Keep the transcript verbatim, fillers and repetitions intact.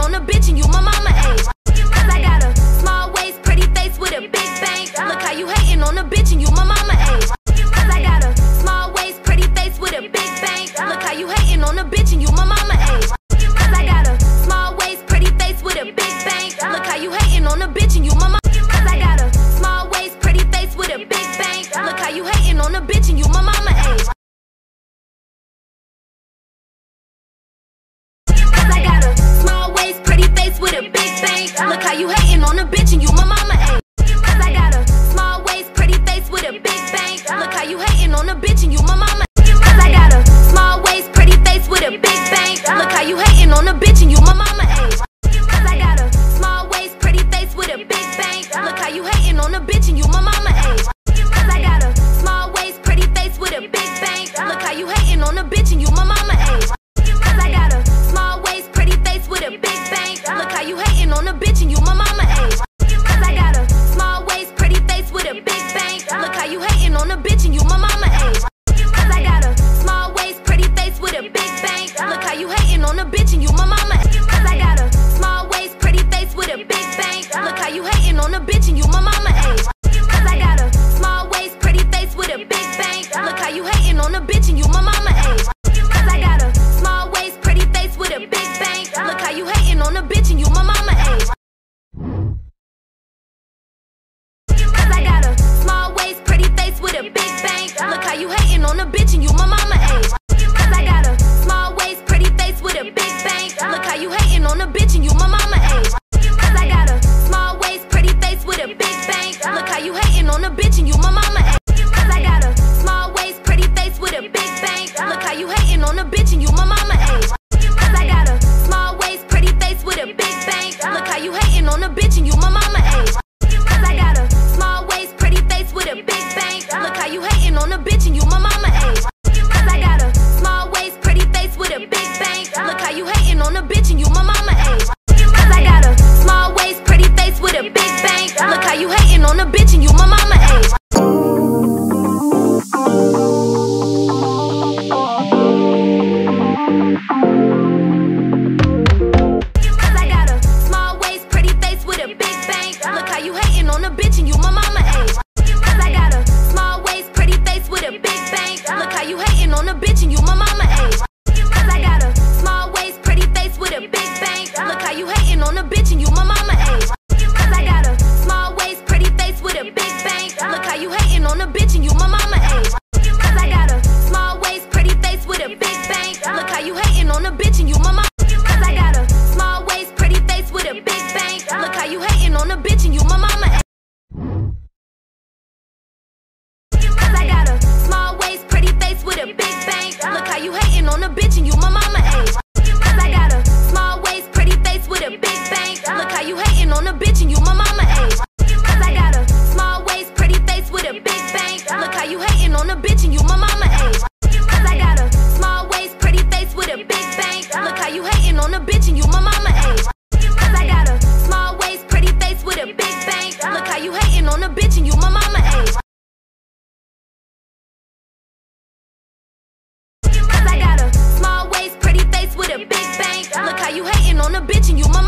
on a bitch and you my mama age. Cause I got a small waist, pretty face with a big bang. Look how you hating on a bitch and you my mama age. Cause I got a small waist, pretty face with a big bang. Look how you hating on a bitch and you my mama age. Cause I got a small waist, pretty face with a big bang. Look how you hating on a bitch and you my mama. Cause I got a small waist, pretty face with a big bang. Look how you hating on a bitch and you my mama age. Cause I got a small waist, pretty face with a big bang. Look how you hating on a bitch and you my mama age. Cause I got a small waist, pretty face with a big bang. Look how you hating on a bitch and you my mama. Cause I got a small waist, pretty face with a big bang. Look how you hating on a bitch and you my mama age. Cause I got a small waist, pretty face with a big bang. Look how you hating on a bitch and you my mama age. Cause I got a small waist, pretty face with a big bang. Look how you hating on a bitch and you my mama age. Cause I got a small waist, pretty face with a big bang. Look how you hating on a bitch and you my mama age. Cause I got a small waist, pretty face with a big bang. Look how you hating on a bitch and you my mama age. Cause I got a small waist, pretty face with a big bang. Look how you hating on a bitch and you my mama age. Cause I got a small waist, pretty face with a big bang. Look how you hating on a bitch and you my mama age. Cause I got a small waist, pretty face with a big bang. Look how you hating on a bitch and you my mama age. Cause I got a small waist, pretty face with a big bang. Look how you hating on a bitch and you my mama age. Cause I got a small waist, pretty face with a big bang. Look how you hating on a bitch and you my mama age. Cause I got a small waist, pretty face with a big bang. Look how you hating on a bitch and you my mama age. Cause I got a small waist, pretty face with a big bang. Look how you hating on a bitch and you my mama age. Cause I got a small waist, pretty face with a big bang. Look how you hating on a bitch and you my mama age. Cause I got a small waist, pretty face with a big bang. Look how you hating on a bitch and you my mama age. Cause I got a small waist, pretty face with a big bang. Look how you hating on a bitch and you my mama age. Cause I got a small waist, pretty face with a big bang. Look how you hating on a bitch and you my mama age. Cause I got a small waist, pretty face with a big bang. Look how you hating on a bitch and you my mama age. Cause I got a small waist, pretty face with a big bang. Look how you hating on a bitch and you my mama age. Cause I got a small waist, pretty face with a big bang. Look how you hating on a bitch and you my mama age. Cause I got a small waist, pretty face with a big bang. Look how you hating on a bitch and you my mama age. Cause I got a small waist, pretty face with a big bang. Look how you hating on a bitch and you my mama age. Cause I got a small waist, pretty face with a big bang. Look how you hating on a bitch and you my mama. Cause I got a small waist, pretty face with a big bang. Look how you hating on a bitch and you my mama age. Cause I got a small waist, pretty face with a big bang. Look how you hating on a bitch and you my mama age. Cause I got a small waist, pretty face with a big bang. Look how you hating on a bitch and you my mama age. Cause I got a small waist, pretty face with a big bang. Look how you hating on a bitch and you my mama age. Cause I got a small waist, pretty face with a big bang. Look how you hating on a bitch and you my mama age. Cause I got a small waist, pretty face with a big bang. Look how you hating on a bitch and you my mama age. Cause I got a small waist, pretty face with a big bang. Look how you hating on a bitch and you my